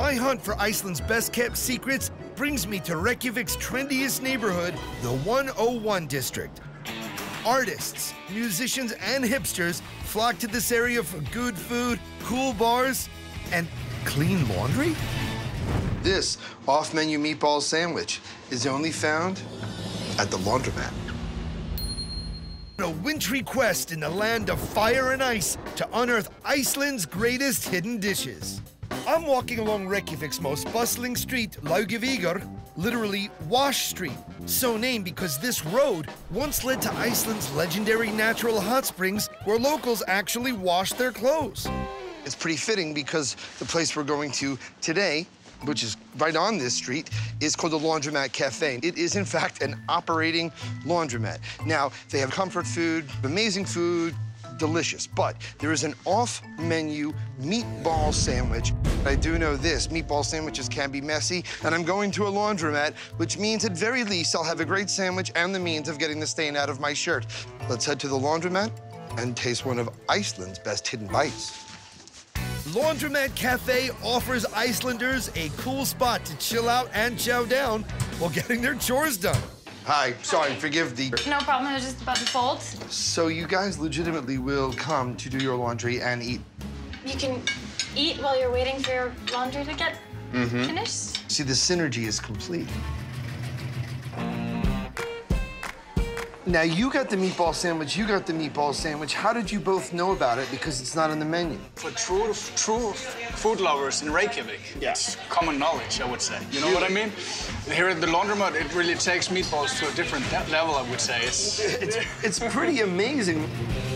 My hunt for Iceland's best-kept secrets brings me to Reykjavik's trendiest neighborhood, the 101 district. Artists, musicians, and hipsters flock to this area for good food, cool bars, and clean laundry? This off-menu meatball sandwich is only found at the Laundromat. A wintry quest in the land of fire and ice to unearth Iceland's greatest hidden dishes. I'm walking along Reykjavik's most bustling street, Laugavíkur, literally Wash Street, so named because this road once led to Iceland's legendary natural hot springs where locals actually wash their clothes. It's pretty fitting because the place we're going to today, which is right on this street, is called the Laundromat Cafe. It is, in fact, an operating laundromat. Now, they have comfort food, amazing food, delicious, but there is an off-menu meatball sandwich. I do know this, meatball sandwiches can be messy, and I'm going to a laundromat, which means at very least I'll have a great sandwich and the means of getting the stain out of my shirt. Let's head to the laundromat and taste one of Iceland's best hidden bites. Laundromat Cafe offers Icelanders a cool spot to chill out and chow down while getting their chores done. Hi, sorry, forgive the... No problem, I was just about to fold. So you guys legitimately will come to do your laundry and eat? You can eat while you're waiting for your laundry to get finished? See, the synergy is complete. Now, you got the meatball sandwich, you got the meatball sandwich. How did you both know about it? Because it's not on the menu. For true food lovers in Reykjavik, it's common knowledge, I would say. You know what I mean? Here at the Laundromat, it really takes meatballs to a different level, I would say. It's pretty amazing.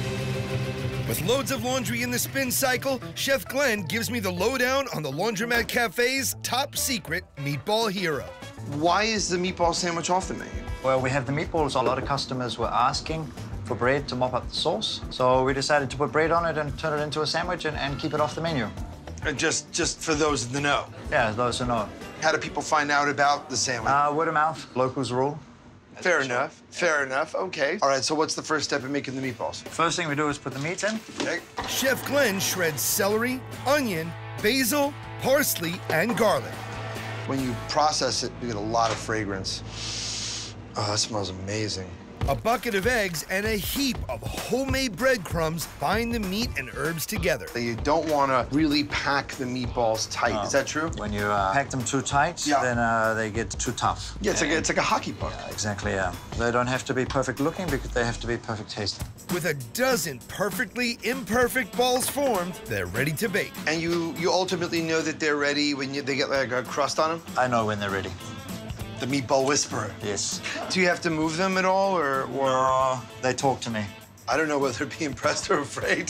With loads of laundry in the spin cycle, Chef Glenn gives me the lowdown on the Laundromat Cafe's top secret meatball hero. Why is the meatball sandwich off the menu? Well, we have the meatballs. A lot of customers were asking for bread to mop up the sauce. So we decided to put bread on it and turn it into a sandwich and keep it off the menu. And just for those in the know. Yeah, those who know. How do people find out about the sandwich? Word of mouth, locals rule. Fair enough, fair enough, okay. All right, so what's the first step in making the meatballs? First thing we do is put the meat in. Okay. Chef Glenn shreds celery, onion, basil, parsley, and garlic. When you process it, you get a lot of fragrance. Oh, that smells amazing. A bucket of eggs and a heap of homemade breadcrumbs bind the meat and herbs together. You don't want to really pack the meatballs tight. Is that true? When you pack them too tight, then they get too tough. Yeah, it's like a hockey puck. Yeah, exactly, yeah. They don't have to be perfect looking because they have to be perfect tasting. With a dozen perfectly imperfect balls formed, they're ready to bake. And you ultimately know that they're ready when they get like a crust on them? I know when they're ready. The meatball whisperer. Yes. Do you have to move them at all, or? No, they talk to me. I don't know whether to be impressed or afraid.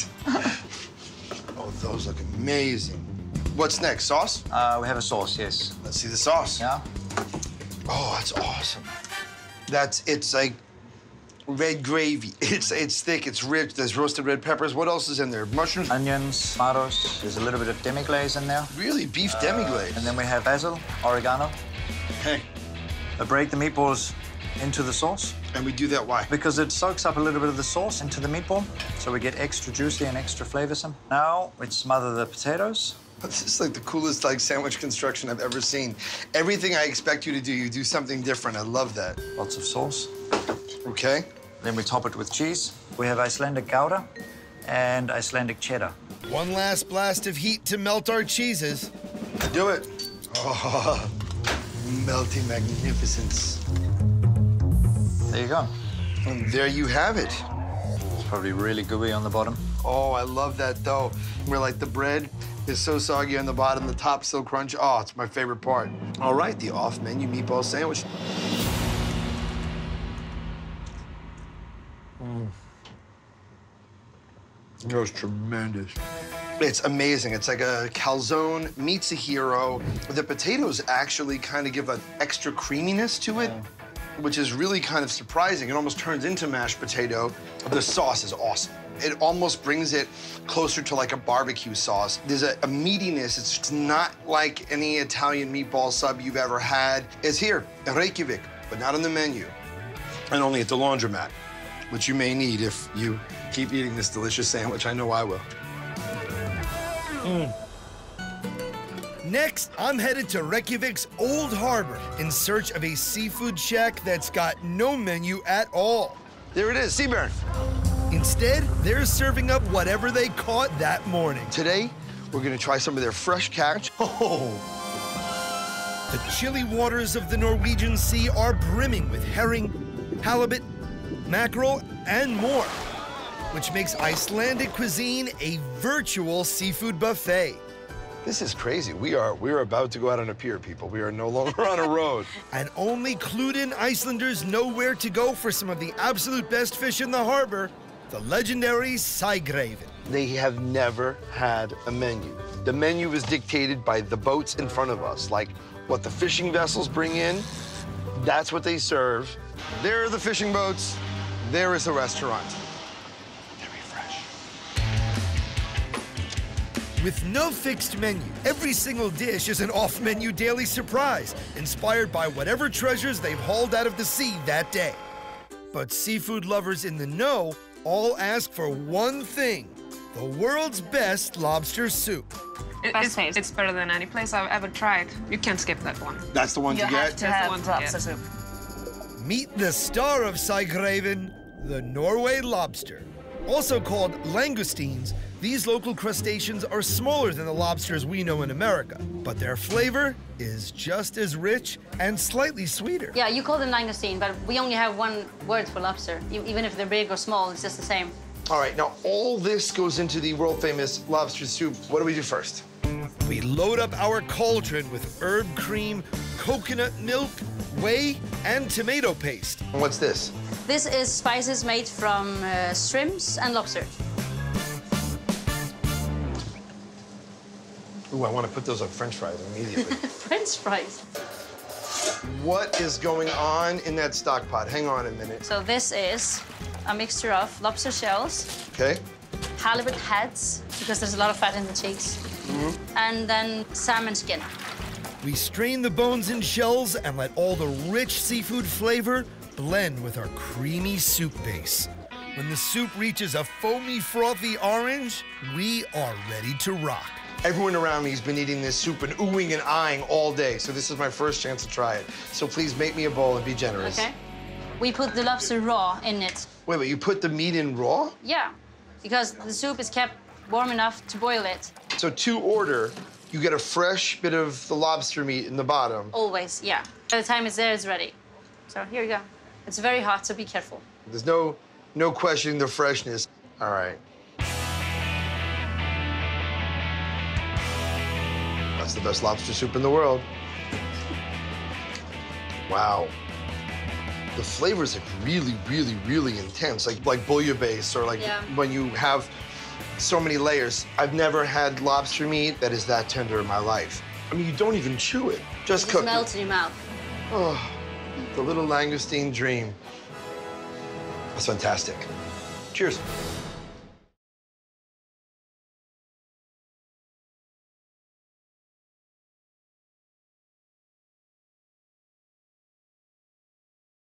Oh, those look amazing. What's next, sauce? We have a sauce, yes. Let's see the sauce. Yeah. Oh, that's awesome. It's like red gravy. It's thick, it's rich. There's roasted red peppers. What else is in there? Mushrooms? Onions, tomatoes. There's a little bit of demi-glaze in there. Really, beef demi-glaze. And then we have basil, oregano. Okay. I break the meatballs into the sauce. And we do that why? Because it soaks up a little bit of the sauce into the meatball, so we get extra juicy and extra flavorsome. Now we smother the potatoes. This is like the coolest sandwich construction I've ever seen. Everything I expect you do something different. I love that. Lots of sauce. Okay. Then we top it with cheese. We have Icelandic Gouda and Icelandic cheddar. One last blast of heat to melt our cheeses. Do it. Oh, melting magnificence. There you go. And there you have it. It's probably really gooey on the bottom. Oh, I love that dough. Where like the bread is so soggy on the bottom, the top still crunchy. Oh, it's my favorite part. All right, the off-menu meatball sandwich. That was tremendous. It's amazing. It's like a calzone meets a hero. The potatoes actually kind of give an extra creaminess to it, which is really kind of surprising. It almost turns into mashed potato. The sauce is awesome. It almost brings it closer to like a barbecue sauce. There's a meatiness. It's not like any Italian meatball sub you've ever had. It's here in Reykjavik, but not on the menu, and only at the Laundromat, which you may need if you keep eating this delicious sandwich. I know I will. Next, I'm headed to Reykjavik's Old Harbor in search of a seafood shack that's got no menu at all. There it is, Seaburn. Instead, they're serving up whatever they caught that morning. Today, we're gonna try some of their fresh catch. Oh! The chilly waters of the Norwegian Sea are brimming with herring, halibut, mackerel, and more, which makes Icelandic cuisine a virtual seafood buffet. This is crazy. We're about to go out on a pier, people. We are no longer on a road. And only clued-in Icelanders know where to go for some of the absolute best fish in the harbor, the legendary Sægraven. They have never had a menu. The menu is dictated by the boats in front of us, like what the fishing vessels bring in, that's what they serve. There are the fishing boats, there is the restaurant. Very fresh. With no fixed menu, every single dish is an off-menu daily surprise, inspired by whatever treasures they've hauled out of the sea that day. But seafood lovers in the know all ask for one thing: the world's best lobster soup. It's better than any place I've ever tried. You can't skip that one. That's the one to You get? have to have lobster soup. Meet the star of Sægraven, the Norway lobster. Also called langoustines, these local crustaceans are smaller than the lobsters we know in America, but their flavor is just as rich and slightly sweeter. Yeah, you call them langoustine, but we only have one word for lobster. Even if they're big or small, it's just the same. All right, now all this goes into the world-famous lobster soup. What do we do first? We load up our cauldron with herb cream, coconut milk, whey, and tomato paste. And what's this? This is spices made from shrimps and lobster. Ooh, I want to put those on French fries immediately. French fries. What is going on in that stock pot? Hang on a minute. So this is a mixture of lobster shells, Okay. halibut heads, because there's a lot of fat in the cheeks, and then salmon skin. We strain the bones and shells and let all the rich seafood flavor blend with our creamy soup base. When the soup reaches a foamy, frothy orange, we are ready to rock. Everyone around me has been eating this soup and oohing and eyeing all day, so this is my first chance to try it. So please make me a bowl and be generous. Okay. We put the lobster raw in it. Wait, you put the meat in raw? Yeah, because the soup is kept warm enough to boil it. So to order, you get a fresh bit of the lobster meat in the bottom. Always, yeah. By the time it's there, it's ready. So here you go. It's very hot, so be careful. There's no questioning the freshness. All right. That's the best lobster soup in the world. Wow. The flavor's like really, really, really intense, like bouillabaisse or like when you have so many layers. I've never had lobster meat that is that tender in my life. I mean, you don't even chew it, just cook it. It melts in your mouth. Oh, the little langoustine dream. That's fantastic. Cheers.